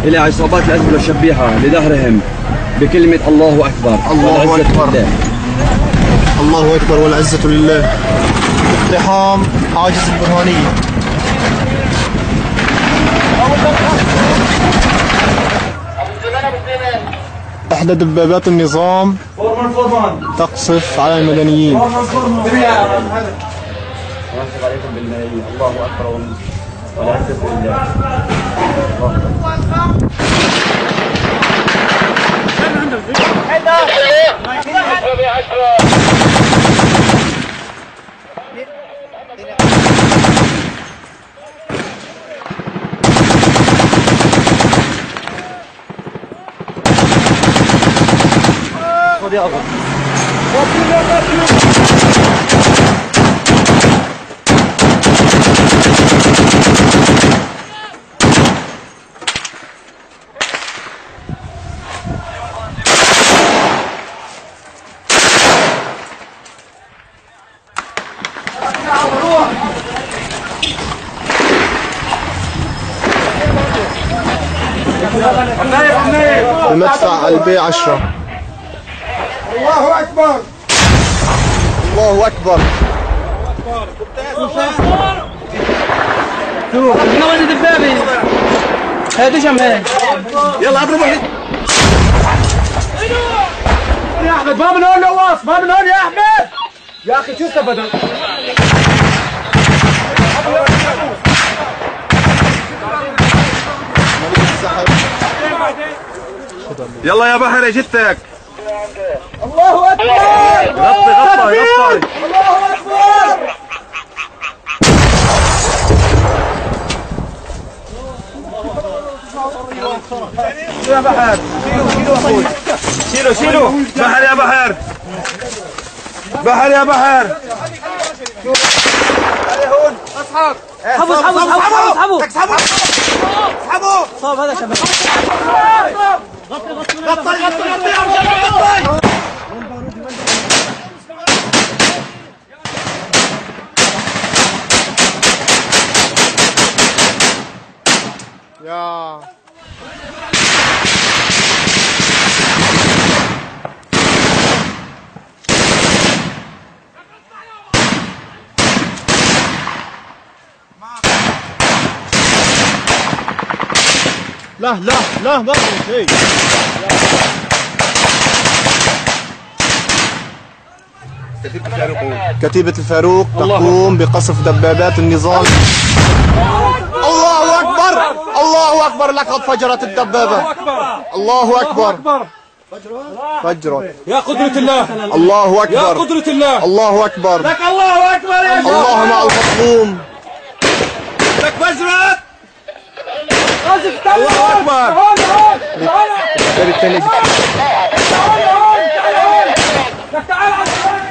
إلى عصابات الأسد والشبيحة لدهرهم بكلمة الله أكبر. الله أكبر. الله أكبر والعزة لله. اقتحام حاجز البرهانية. إحدى دبابات النظام تقصف على المدنيين. عليكم بالملايين. الله أكبر والعزة لله. خذ يا أبو. بمدفع البي 10. الله أكبر. الله أكبر. شوف احنا وين دبابي هادي جمعين. يلا اضربوا يا احمد. ما من هون نواف، ما من هون يا احمد. يا اخي شو استفدت؟ يلا يا بحر جتك. الله اكبر. غطي غطي غطي. الله اكبر. يا بحر شيلوا شيلوا. بحر يا بحر. بحر يا بحر. اسحب اسحبوا اسحبوا اسحبوا اسحبوا اسحبوا. صاب هذا شباب. غطي غطي غطي يا رجال غطي. يا لا لا لا ما في شيء. كتيبة الفاروق تقوم بقصف دبابات النظام. الله أكبر. الله أكبر. لقد فجرت الدبابة. الله أكبر. فجرت. يا قدرة الله. الله يا أكبر. قدرة الله. الله أكبر. لك الله أكبر يا شباب. الله مع المظلوم. لك فجرت. الله أكبر. هون هون تعال تعال.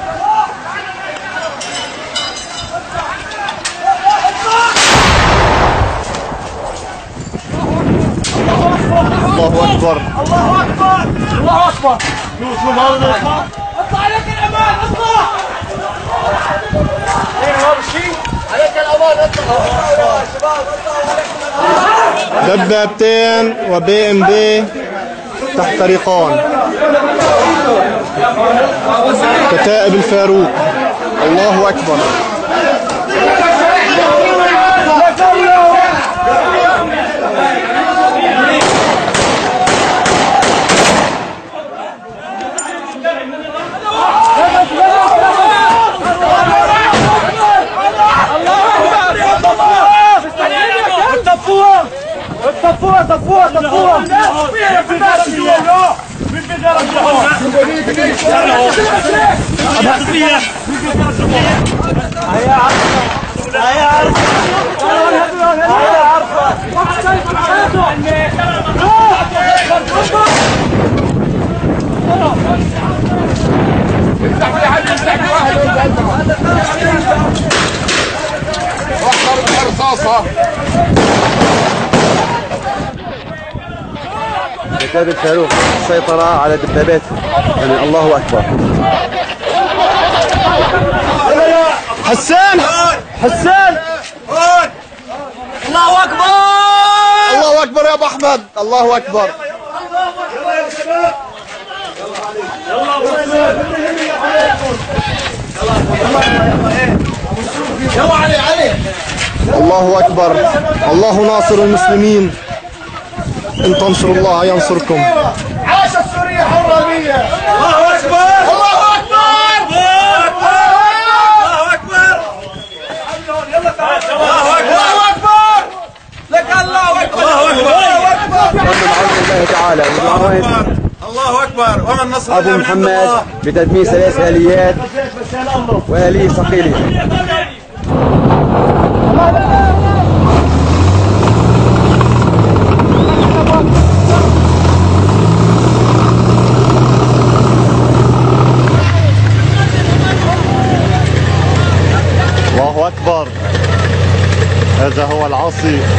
الله أكبر. الله أكبر. الله أكبر. شوف هذا اطلع عليك الأمان. اطلع. ايه هذا الشيء؟ عليك الأمان. اطلع يا شباب. دبابتين وبي ام بي تحترقان. كتائب الفاروق. الله أكبر. طفوها طفوها طفوها. كتائب الفاروق السيطرة على دبابات. يعني الله أكبر. حسان حسان. الله أكبر. الله أكبر. اكبر يا ابو احمد، الله اكبر. الله اكبر. الله ناصر المسلمين، ان تنصروا الله ينصركم. عاش السورية حرامية. الله اكبر. الله اكبر. الله اكبر. الله اكبر. لك الله اكبر. الله اكبر. الله تعالى الله اكبر. ومن نصر ابو محمد بتدمير 3 آليات وآلية ثقيلة. الله اكبر. هذا هو العاصي